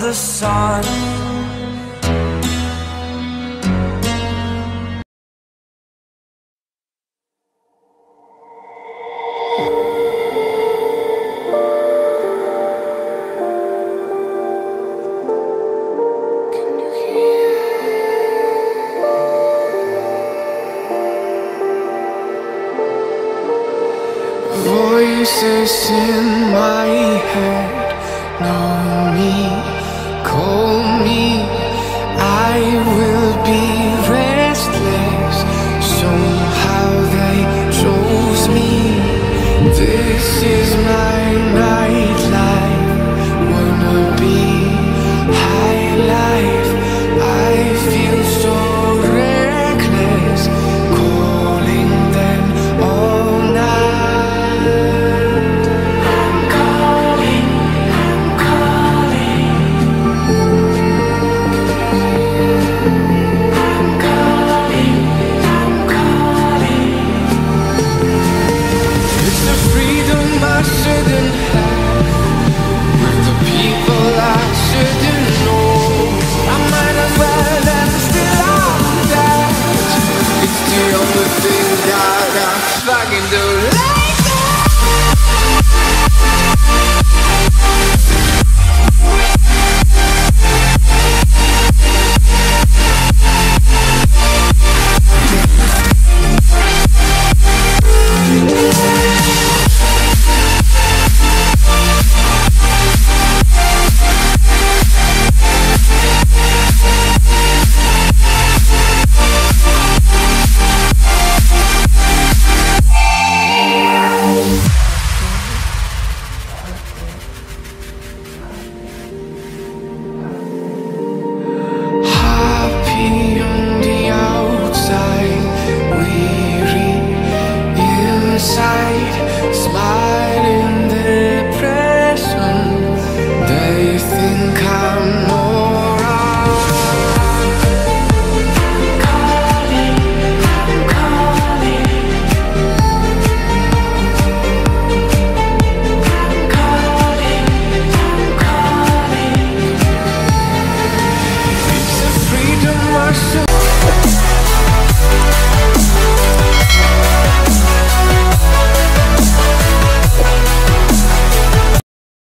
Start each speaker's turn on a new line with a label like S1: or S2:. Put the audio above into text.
S1: the sun.
S2: Voices in my head know me, call me. I will be restless. Somehow they chose me. This is my nightlife. Wanna be high life. I feel so reckless, calling them all night. I shouldn't have, with the people I shouldn't know. I might as well have still on that. It's the only thing that I fucking do like smiling depression. They think I'm alright. I'm calling, I'm calling. I'm calling, I'm calling. It's a freedom I should